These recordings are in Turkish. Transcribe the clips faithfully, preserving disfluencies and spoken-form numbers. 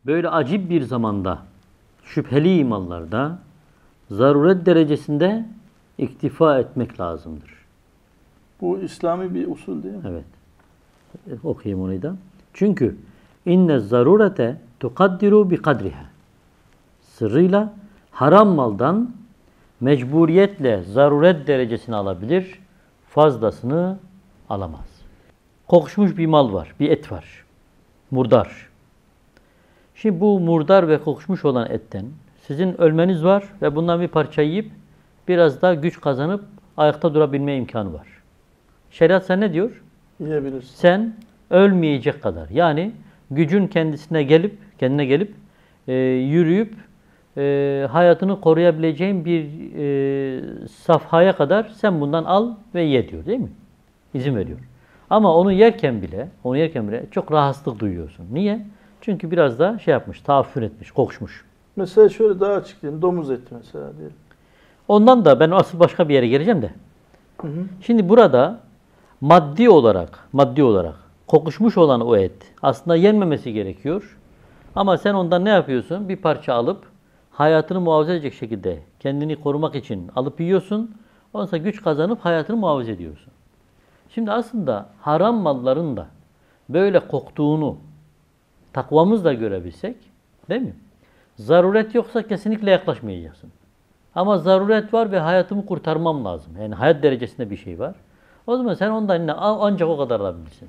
böyle acip bir zamanda, şüpheli mallarda zaruret derecesinde iktifa etmek lazımdır. Bu İslami bir usul değil mi? Evet. Okuyayım onu da. Çünkü inne zarurete tukaddiru bi kadriha. Sırrıyla haram maldan mecburiyetle zaruret derecesini alabilir, fazlasını alamaz. Kokuşmuş bir mal var, bir et var. Murdar. Şimdi bu murdar ve kokuşmuş olan etten sizin ölmeniz var ve bundan bir parça yiyip biraz daha güç kazanıp ayakta durabilme imkanı var. Şeriat sen ne diyor? Yiyebilirsin. Sen ölmeyecek kadar, yani gücün kendisine gelip, kendine gelip e, yürüyüp e, hayatını koruyabileceğin bir e, safhaya kadar sen bundan al ve ye diyor, değil mi? İzin veriyor. Ama onu yerken bile, onu yerken bile çok rahatsızlık duyuyorsun. Niye? Çünkü biraz da şey yapmış, taaffür etmiş, kokuşmuş. Mesela şöyle daha açık diyeyim. Domuz eti mesela diyelim. Ondan da ben asıl başka bir yere geleceğim de. Hı hı. Şimdi burada maddi olarak, maddi olarak kokuşmuş olan o et aslında yenmemesi gerekiyor. Ama sen ondan ne yapıyorsun? Bir parça alıp hayatını muhafaza edecek şekilde kendini korumak için alıp yiyorsun. Ondan sonra güç kazanıp hayatını muhafaza ediyorsun. Şimdi aslında haram malların da böyle koktuğunu takvamızla görebilsek, değil mi? Zaruret yoksa kesinlikle yaklaşmayacaksın. Ama zaruret var ve hayatımı kurtarmam lazım. Yani hayat derecesinde bir şey var. O zaman sen ondan ancak o kadar alabilirsin.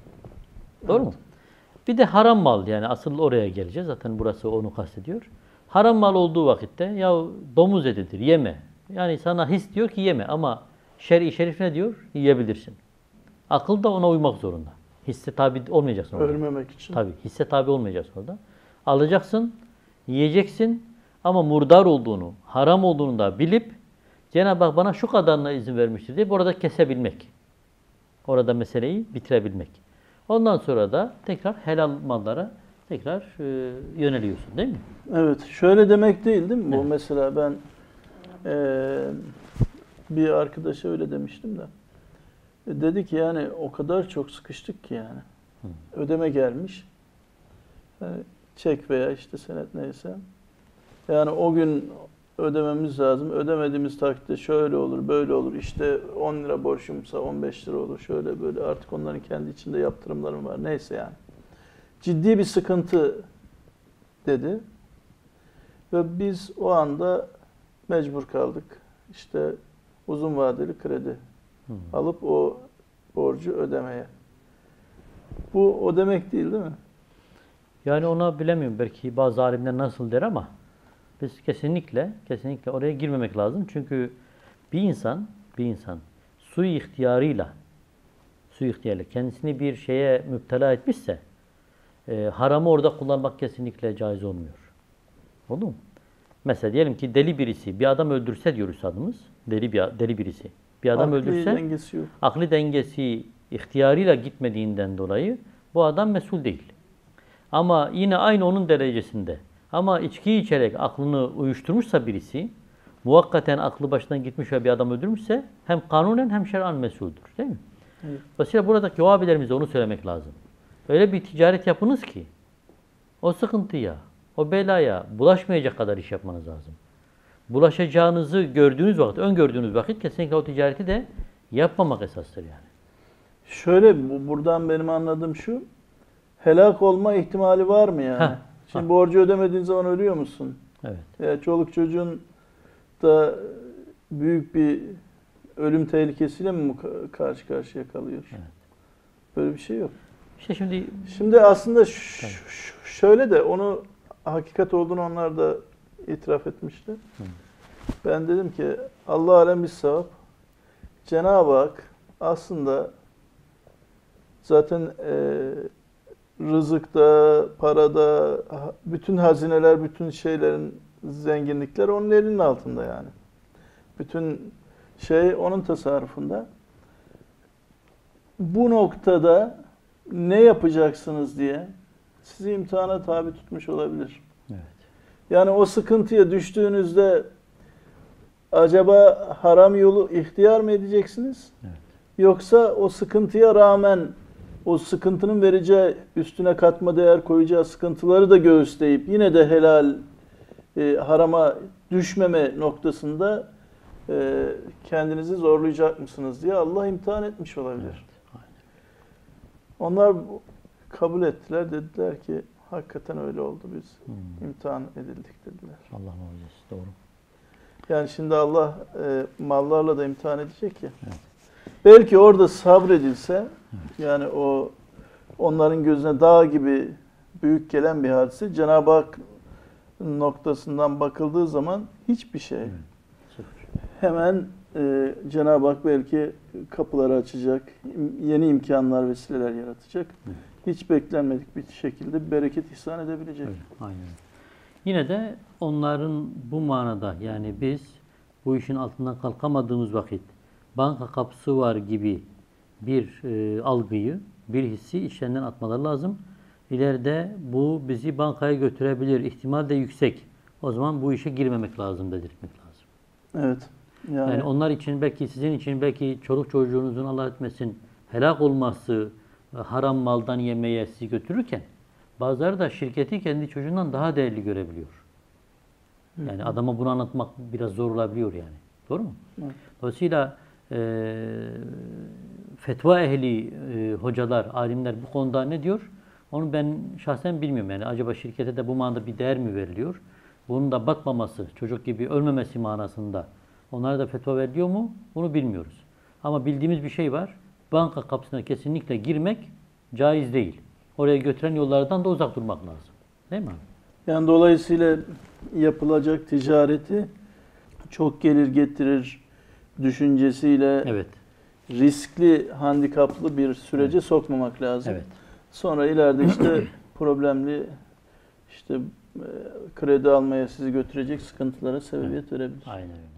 Doğru mu? Bir de haram mal, yani asıl oraya geleceğiz. Zaten burası onu kastediyor. Haram mal olduğu vakitte ya domuz etidir, yeme. Yani sana his diyor ki yeme ama şer'i şerif ne diyor? Yiyebilirsin. Akıl da ona uymak zorunda. Hisse tabi olmayacaksın orada. Ölmemek için. Tabii hisse tabi olmayacaksın orada. Alacaksın, yiyeceksin ama murdar olduğunu, haram olduğunu da bilip Cenab-ı Hak bana şu kadarına izin vermiştir deyip orada kesebilmek. Orada meseleyi bitirebilmek. Ondan sonra da tekrar helal mallara tekrar e, yöneliyorsun, değil mi? Evet. Şöyle demek değil değil mi? Bu Evet. mesela ben e, bir arkadaşa öyle demiştim de. E, dedi ki yani o kadar çok sıkıştık ki yani. Hı. Ödeme gelmiş. Yani çek veya işte senet neyse. Yani o gün ödememiz lazım. Ödemediğimiz takdirde şöyle olur, böyle olur. İşte on lira borcumsa on beş lira olur. Şöyle böyle artık onların kendi içinde yaptırımları var. Neyse yani. Ciddi bir sıkıntı dedi. Ve biz o anda mecbur kaldık. İşte uzun vadeli kredi Hı. alıp o borcu ödemeye. Bu o demek değil değil mi? Yani ona bilemiyorum. Belki bazı alimler nasıl der ama biz kesinlikle kesinlikle oraya girmemek lazım. Çünkü bir insan bir insan sui ihtiyarıyla sui ihtiyarıyla kendisini bir şeye müptela etmişse e, haramı orada kullanmak kesinlikle caiz olmuyor. Oldu mu? Mesela diyelim ki deli birisi bir adam öldürse diyor üstadımız. Deli bir deli birisi. Bir adam Akli öldürse dengesi yok. akli dengesi ihtiyarıyla gitmediğinden dolayı bu adam mesul değil. Ama yine aynı onun derecesinde. Ama içki içerek aklını uyuşturmuşsa birisi, muvakkaten aklı başından gitmiş ve bir adam öldürmüşse hem kanunen hem şer'an mesuldür. Değil mi? Evet. Dolayısıyla buradaki o abilerimize onu söylemek lazım. Öyle bir ticaret yapınız ki o sıkıntıya, o belaya bulaşmayacak kadar iş yapmanız lazım. Bulaşacağınızı gördüğünüz vakit, öngördüğünüz vakit kesinlikle o ticareti de yapmamak esastır yani. Şöyle bu, buradan benim anladığım şu. Helak olma ihtimali var mı yani? Heh, Şimdi ha. borcu ödemediğin zaman ölüyor musun? Evet. Ya çoluk çocuğun da büyük bir ölüm tehlikesiyle mi karşı karşıya kalıyor? Evet. Böyle bir şey yok. İşte şimdi Şimdi aslında ş- ş- şöyle de onu hakikat olduğunu onlar da itiraf etmişti. Hı. Ben dedim ki Allah alem bir sevap. Cenab-ı Hak aslında zaten e, rızıkta, parada, bütün hazineler, bütün şeylerin zenginlikler onun elinin altında yani. Bütün şey onun tasarrufunda. Bu noktada ne yapacaksınız diye sizi imtihana tabi tutmuş olabilir. evet. Yani o sıkıntıya düştüğünüzde acaba haram yolu ihtiyar mı edeceksiniz? Evet. Yoksa o sıkıntıya rağmen o sıkıntının vereceği, üstüne katma değer koyacağı sıkıntıları da göğüsleyip yine de helal, e, harama düşmeme noktasında e, kendinizi zorlayacak mısınız diye Allah imtihan etmiş olabilir. Evet, aynen. Onlar kabul ettiler, dediler ki hakikaten öyle oldu, biz Hmm. imtihan edildik dediler. Allah mucizesi, doğru. Yani şimdi Allah e, mallarla da imtihan edecek ya. Evet. Belki orada sabredilse, evet. yani o onların gözüne dağ gibi büyük gelen bir hadise, Cenab-ı Hak noktasından bakıldığı zaman hiçbir şey. Evet. Sıfır. Hemen e, Cenab-ı Hak belki kapıları açacak, yeni imkanlar, vesileler yaratacak. Evet. Hiç beklenmedik bir şekilde bir bereket ihsan edebilecek. Evet, aynen. Yine de onların bu manada, yani biz bu işin altından kalkamadığımız vakit banka kapısı var gibi bir e, algıyı, bir hissi içlerinden atmaları lazım. İleride bu bizi bankaya götürebilir, ihtimal de yüksek. O zaman bu işe girmemek lazım dedirtmek lazım. Evet. Yani, Yani onlar için, belki sizin için, belki çoluk çocuğunuzun Allah etmesin helak olması, haram maldan yemeye sizi götürürken bazıları da şirketi kendi çocuğundan daha değerli görebiliyor. Yani adama bunu anlatmak biraz zor olabiliyor yani. Doğru mu? Evet. Dolayısıyla e, fetva ehli e, hocalar, alimler bu konuda ne diyor? Onu ben şahsen bilmiyorum. Yani acaba şirkete de bu manada bir değer mi veriliyor? Bunun da batmaması, çocuk gibi ölmemesi manasında onlara da fetva veriliyor mu? Bunu bilmiyoruz. Ama bildiğimiz bir şey var. Banka kapısına kesinlikle girmek caiz değil. Oraya götüren yollardan da uzak durmak lazım. Değil mi abi? Yani dolayısıyla yapılacak ticareti çok gelir getirir düşüncesiyle Evet. riskli, handikaplı bir sürece evet. sokmamak lazım. Evet. Sonra ileride işte problemli, işte kredi almaya sizi götürecek sıkıntılara sebebiyet evet. verebilir. Aynen öyle.